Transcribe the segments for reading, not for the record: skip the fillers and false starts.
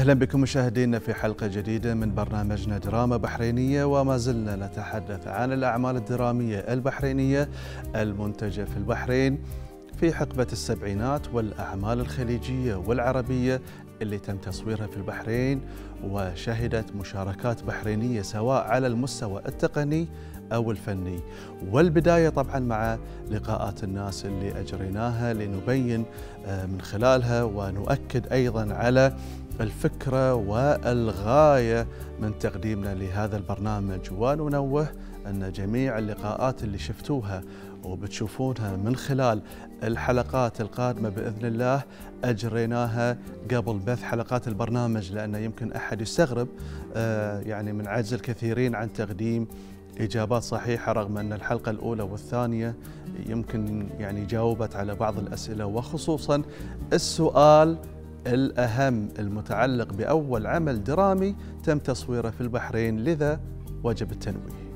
أهلا بكم مشاهدينا في حلقة جديدة من برنامجنا دراما بحرينية، وما زلنا نتحدث عن الأعمال الدرامية البحرينية المنتجة في البحرين في حقبة السبعينات، والأعمال الخليجية والعربية اللي تم تصويرها في البحرين وشهدت مشاركات بحرينية سواء على المستوى التقني أو الفني. والبداية طبعا مع لقاءات الناس اللي أجريناها لنبين من خلالها ونؤكد أيضا على الفكرة والغاية من تقديمنا لهذا البرنامج، وننوه أن جميع اللقاءات اللي شفتوها وبتشوفونها من خلال الحلقات القادمة بإذن الله أجريناها قبل بث حلقات البرنامج، لأن يمكن أحد يستغرب يعني من عجز الكثيرين عن تقديم إجابات صحيحة، رغم أن الحلقة الأولى والثانية يمكن يعني جاوبت على بعض الأسئلة، وخصوصا السؤال الأهم المتعلق بأول عمل درامي تم تصويره في البحرين، لذا وجب التنويه.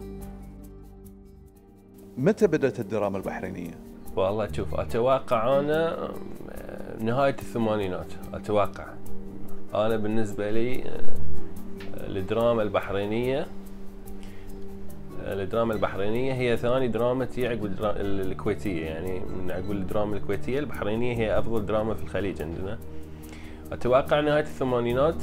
متى بدأت الدراما البحرينية؟ والله شوف، أتوقع أنا نهاية الثمانينات. أتوقع أنا بالنسبة لي الدراما البحرينية هي ثاني دراما تي عقب الكويتية، يعني من عقب الدراما الكويتية البحرينية هي أفضل دراما في الخليج عندنا. أتوقع نهاية الثمانينات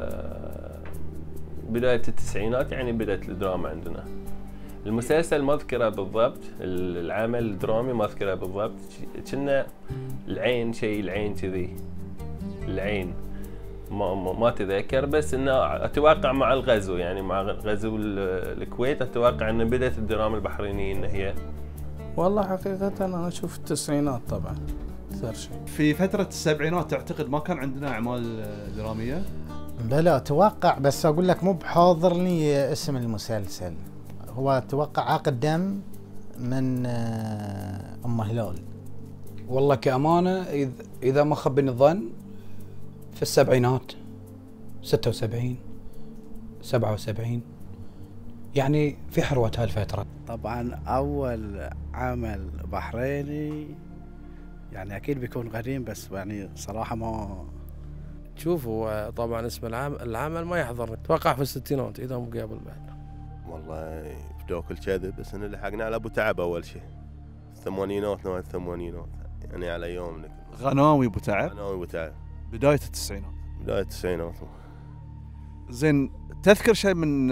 بداية التسعينات يعني بدأت الدراما عندنا. المسلسل ما أذكره بالضبط، العمل الدرامي ما أذكره بالضبط، كنا العين كذي، العين ما تذكر، بس انه اتوقع مع الغزو، يعني مع غزو الكويت اتوقع ان بدأت الدراما البحرينية ان هي. والله حقيقة انا اشوف التسعينات طبعا اكثر شيء. في فترة السبعينات تعتقد ما كان عندنا اعمال درامية؟ لا اتوقع، بس اقول لك مو بحاضرني اسم المسلسل. هو اتوقع عقد دم من ام هلال. والله كأمانة اذا ما خبني الظن في السبعينات 76 77، يعني في حروة هالفترة. طبعا أول عمل بحريني يعني أكيد بيكون قديم، بس يعني صراحة ما تشوفوا. طبعا اسم العمل ما يحضرني، اتوقع في الستينات اذا مو قبل بعد. والله في دوك الكذب، بس ان لحقنا على ابو تعب اول شيء الثمانينات، نهاية الثمانينات يعني على يومنا. غناوي ابو تعب، غناوي ابو تعب بداية التسعينات. بداية التسعينات. زين، تذكر شيء من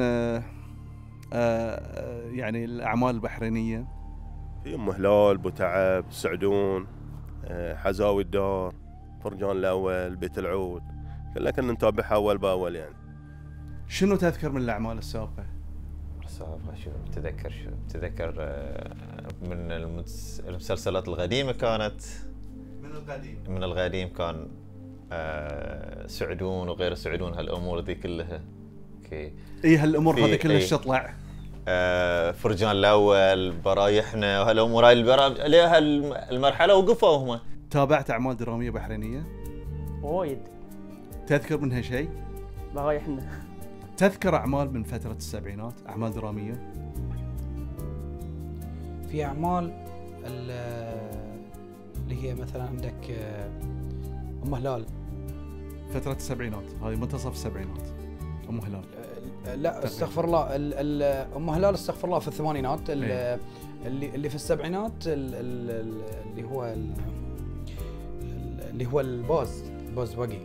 يعني الأعمال البحرينية؟ في أم هلال، ابو تعب، سعدون، حزاوي الدار، فرجان الأول، بيت العود، كلها كنا نتابعها أول بأول. يعني شنو تذكر من الأعمال السابقة؟ شو تذكر من المسلسلات القديمة كانت. من القديم كان سعدون وغير سعدون، هالامور ذي كلها. اوكي، اي هالامور هذه كلها ايش تطلع؟ فرجان الاول، برايحنا وهالامور هاي لها المرحله وقفوا هم. تابعت اعمال دراميه بحرينيه؟ وايد. تذكر منها شيء؟ برايحنا. تذكر اعمال من فتره السبعينات، اعمال دراميه؟ في اعمال اللي هي مثلا عندك ام هلال. فترة السبعينات هذه منتصف السبعينات. ام هلال لا استغفر الله، ام هلال استغفر الله في الثمانينات. اللي في السبعينات اللي هو الباز بقي.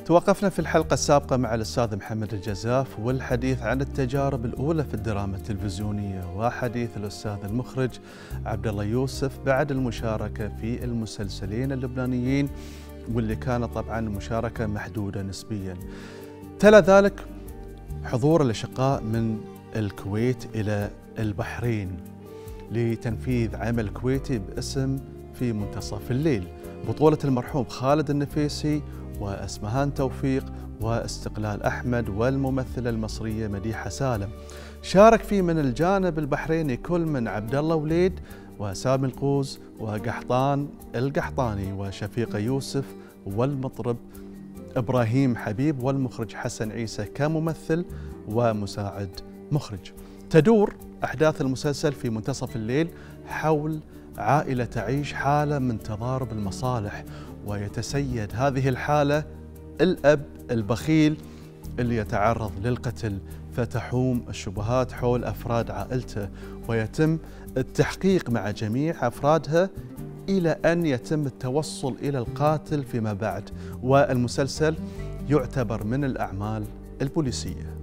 توقفنا في الحلقة السابقة مع الأستاذ محمد الجزاف والحديث عن التجارب الأولى في الدراما التلفزيونية، وحديث الأستاذ المخرج عبد الله يوسف بعد المشاركة في المسلسلين اللبنانيين، واللي كانت طبعا المشاركة محدودة نسبيا. تلا ذلك حضور الأشقاء من الكويت إلى البحرين لتنفيذ عمل كويتي باسم في منتصف الليل، بطولة المرحوم خالد النفيسي وأسمهان توفيق واستقلال أحمد والممثلة المصرية مديحة سالم. شارك فيه من الجانب البحريني كل من عبد الله وليد وسامي القوز وقحطان القحطاني وشفيقة يوسف والمطرب إبراهيم حبيب والمخرج حسن عيسى كممثل ومساعد مخرج. تدور أحداث المسلسل في منتصف الليل حول عائلة تعيش حالة من تضارب المصالح، ويتسيد هذه الحالة الأب البخيل اللي يتعرض للقتل، فتحوم الشبهات حول أفراد عائلته، ويتم التحقيق مع جميع أفرادها إلى أن يتم التوصل إلى القاتل فيما بعد. والمسلسل يعتبر من الأعمال البوليسية.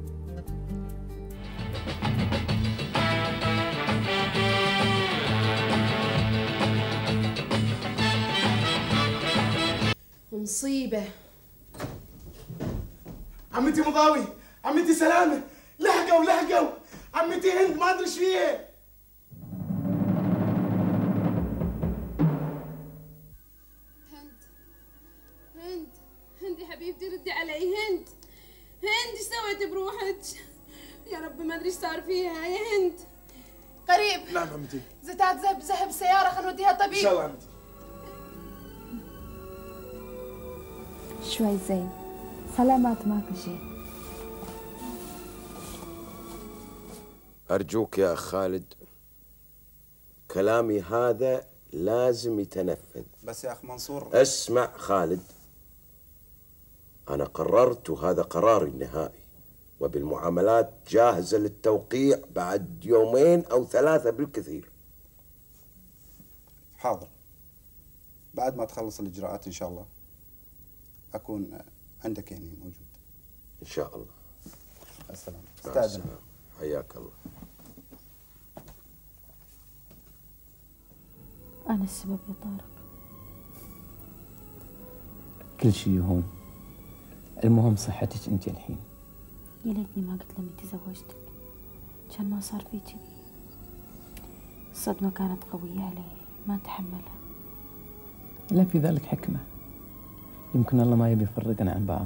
مصيبة. عمتي مضاوي، عمتي سلامة، لحقوا عمتي هند ما ادري ايش فيها. هند يا حبيبتي ردي علي. هند ايش سويتي بروحك؟ يا رب ما ادري ايش صار فيها يا هند. قريب. نعم عمتي. زتات ذهب السيارة، خلينا نوديها الطبيب. ان شاء الله عمتي. شوي زين، سلامات ماكو شيء. أرجوك يا أخ خالد، كلامي هذا لازم يتنفذ. بس يا أخ منصور اسمع خالد، أنا قررت وهذا قراري النهائي، وبالمعاملات جاهزة للتوقيع بعد 2 أو 3 بالكثير. حاضر، بعد ما تخلص الإجراءات إن شاء الله أكون عندك هنا موجود إن شاء الله. السلام. استأذن. حياك الله. أنا السبب يا طارق. كل شيء يهون، المهم صحتك أنت الحين. يا ليتني ما قلت لمي تزوجتك، كان ما صار في كذي. الصدمة كانت قوية علي، ما أتحملها. لا، في ذلك حكمة، يمكن الله ما يبي يفرقنا عن بعض.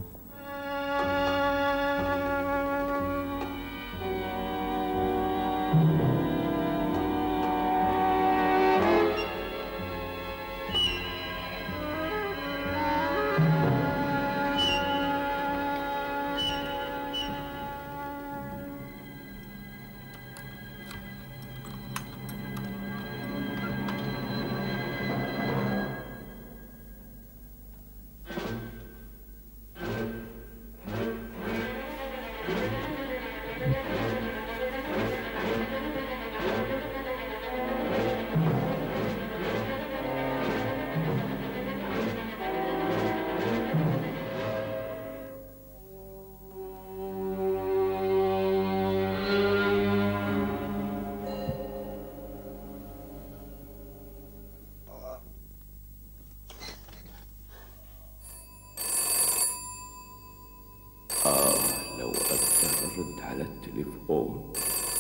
لو أقدر أرد على التليفون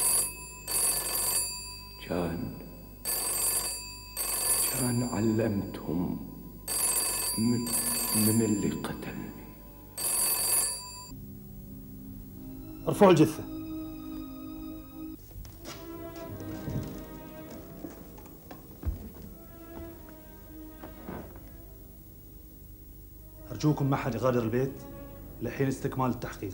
كان علمتهم من اللي قتلني. ارفعوا الجثة. أرجوكم ما حد يغادر البيت لحين استكمال التحقيق.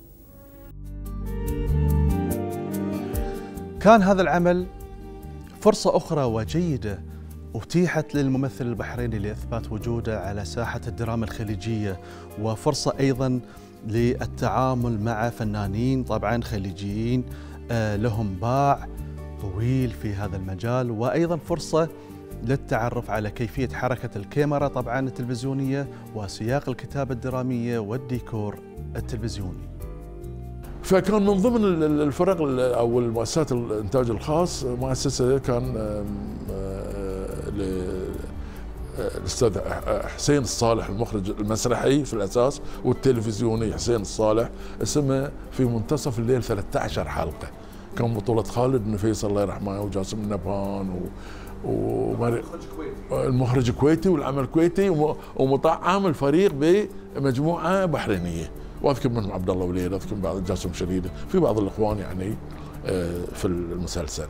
كان هذا العمل فرصة أخرى وجيدة أتيحت للممثل البحريني لإثبات وجوده على ساحة الدراما الخليجية، وفرصة أيضا للتعامل مع فنانين طبعا خليجيين لهم باع طويل في هذا المجال، وأيضا فرصة للتعرف على كيفية حركة الكاميرا طبعا التلفزيونية وسياق الكتابة الدرامية والديكور التلفزيوني. فكان من ضمن الفرق او المؤسسات الانتاج الخاص مؤسسه كان الاستاذ حسين الصالح المخرج المسرحي في الاساس والتلفزيوني حسين الصالح، اسمه في منتصف الليل 13 حلقه، كان بطوله خالد نفيس الله يرحمه وجاسم النبهان المخرج كويتي والعمل كويتي ومطعم الفريق بمجموعه بحرينيه، واذكر منهم عبد الله وليد، اذكر بعض جاسم شريده، في بعض الاخوان يعني في المسلسل.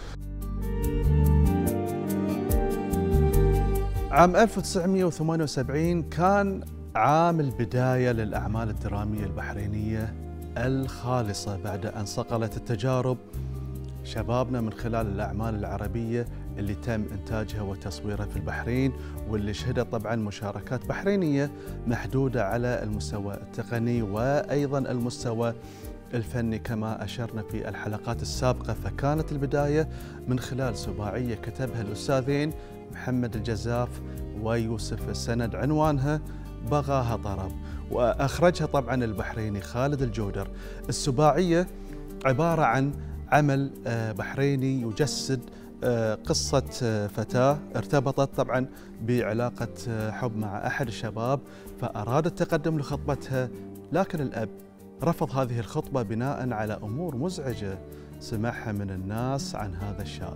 عام 1978 كان عام البداية للأعمال الدرامية البحرينية الخالصة بعد أن صقلت التجارب شبابنا من خلال الأعمال العربية اللي تم إنتاجها وتصويرها في البحرين، واللي شهدت طبعا مشاركات بحرينية محدودة على المستوى التقني وأيضا المستوى الفني كما أشرنا في الحلقات السابقة. فكانت البداية من خلال سباعية كتبها الأستاذين محمد الجزاف ويوسف السند، عنوانها بغاها طرب، وأخرجها طبعا البحريني خالد الجودر. السباعية عبارة عن عمل بحريني يجسد قصة فتاة ارتبطت طبعا بعلاقة حب مع أحد الشباب، فأراد التقدم لخطبتها، لكن الأب رفض هذه الخطبة بناء على أمور مزعجة سمعها من الناس عن هذا الشاب.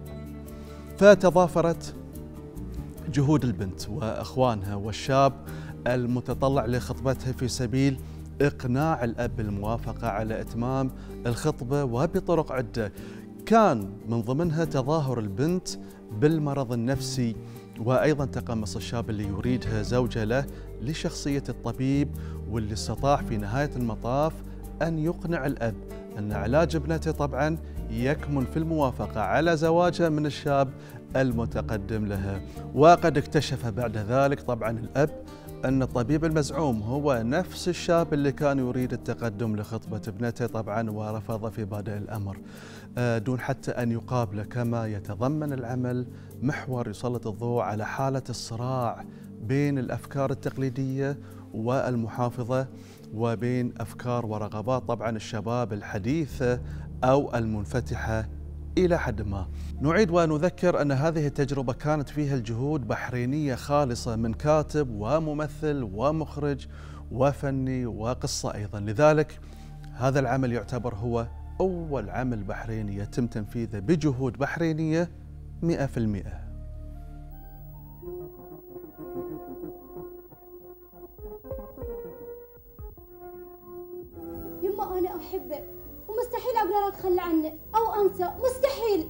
فتضافرت جهود البنت وأخوانها والشاب المتطلع لخطبتها في سبيل إقناع الأب بالموافقة على إتمام الخطبة وبطرق عدة، كان من ضمنها تظاهر البنت بالمرض النفسي، وأيضا تقمص الشاب اللي يريدها زوجة له لشخصية الطبيب، واللي استطاع في نهاية المطاف أن يقنع الأب أن علاج ابنته طبعا يكمن في الموافقة على زواجها من الشاب المتقدم لها. وقد اكتشف بعد ذلك طبعا الأب أن الطبيب المزعوم هو نفس الشاب اللي كان يريد التقدم لخطبة ابنته طبعا، ورفض في بادئ الأمر دون حتى أن يقابله. كما يتضمن العمل محور يسلط الضوء على حالة الصراع بين الأفكار التقليدية والمحافظة وبين أفكار ورغبات طبعا الشباب الحديثة أو المنفتحة إلى حد ما. نعيد ونذكر أن هذه التجربة كانت فيها الجهود بحرينية خالصة من كاتب وممثل ومخرج وفني وقصة أيضا، لذلك هذا العمل يعتبر هو أول عمل بحريني يتم تنفيذه بجهود بحرينية 100%. يما أنا أحبه ومستحيل أقدر أتخلى عنه أو أنسى، مستحيل.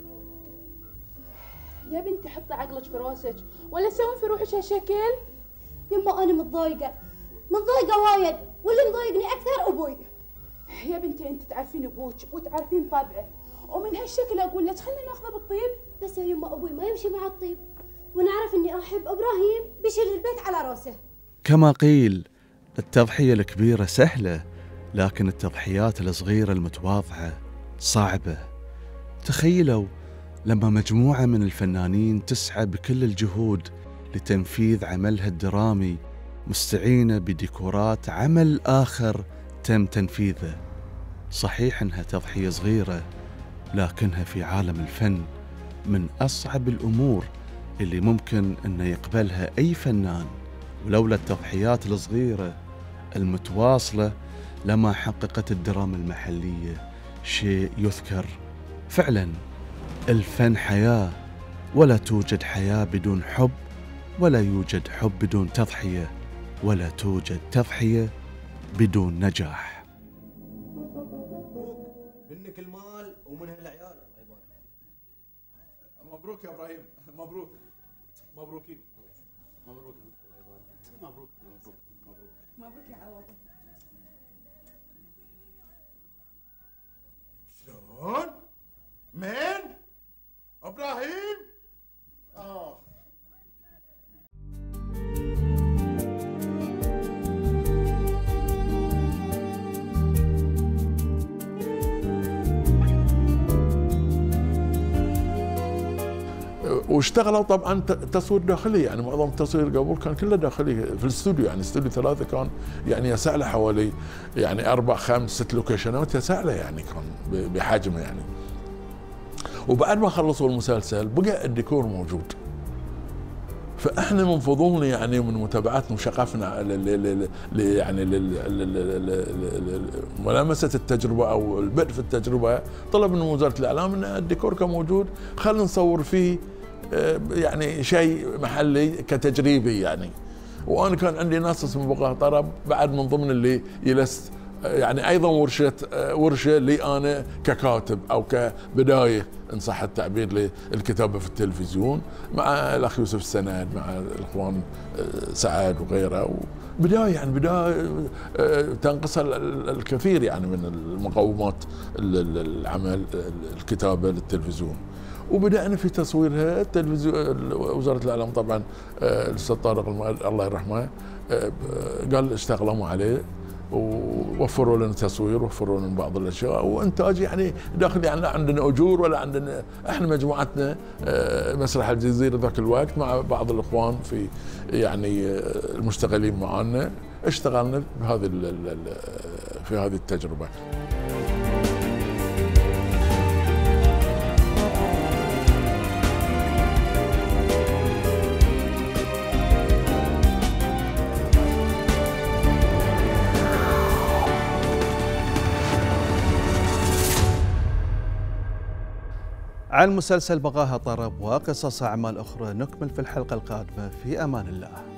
يا بنتي حطي عقلك في راسك ولا تسوين في روحك هالشكل. يما أنا متضايقة وايد، واللي مضايقني أكثر أبوي. يا بنتي أنت تعرفين أبوك وتعرفين طبعه، ومن هالشكل أقول لك خلينا ناخذه بالطيب. بس يا يما أبوي ما يمشي مع الطيب، ونعرف إني أحب إبراهيم بيشيل البيت على راسه. كما قيل التضحية الكبيرة سهلة، لكن التضحيات الصغيرة المتواضعة صعبة. تخيلوا لما مجموعة من الفنانين تسعى بكل الجهود لتنفيذ عملها الدرامي مستعينة بديكورات عمل آخر تم تنفيذه. صحيح إنها تضحية صغيرة، لكنها في عالم الفن من أصعب الأمور اللي ممكن أن يقبلها أي فنان، ولولا التضحيات الصغيرة المتواصلة لما حققت الدراما المحلية شيء يذكر. فعلا الفن حياة، ولا توجد حياة بدون حب، ولا يوجد حب بدون تضحية، ولا توجد تضحية بدون نجاح. منك المال ومنها العيال. مبروك يا ابراهيم، مبروك مبروكين مبروك مبروك مبروك يا عوض. شلون؟ من؟ ابراهيم؟ واشتغلوا طبعا تصوير داخلي، يعني معظم التصوير قبل كان كله داخلي في الاستوديو، يعني استوديو 3 كان يعني يسع له حوالي يعني 4 5 6 لوكيشنات يسع له، يعني كان بحجمه يعني. وبعد ما خلصوا المسلسل بقى الديكور موجود. فاحنا من فضولنا يعني ومن متابعتنا وشغفنا يعني ملامسه التجربه او البدء في التجربه، طلب من وزاره الاعلام ان الديكور كان موجود، خلينا نصور فيه يعني شيء محلي كتجريبي يعني. وانا كان عندي ناس اسمه بقاه طرب بعد من ضمن اللي يلست يعني ايضا ورشه لي انا ككاتب او كبدايه ان صح التعبير للكتابه في التلفزيون، مع الاخ يوسف السند، مع الاخوان سعد وغيره، بدايه يعني بدايه تنقص الكثير يعني من المقومات العمل الكتابه للتلفزيون. وبدانا في تصويرها. التلفزيون وزاره الاعلام طبعا الاستاذ طارق الله يرحمه قال اشتغلوا عليه ووفروا لنا تصوير، وفروا لنا بعض الاشياء وانتاج يعني داخل، يعني لا عندنا اجور ولا عندنا، احنا مجموعتنا مسرح الجزيره ذاك الوقت مع بعض الاخوان في يعني المشتغلين معنا اشتغلنا في هذه التجربه. عن مسلسل بقاها طرب وقصص أعمال أخرى نكمل في الحلقة القادمة. في أمان الله.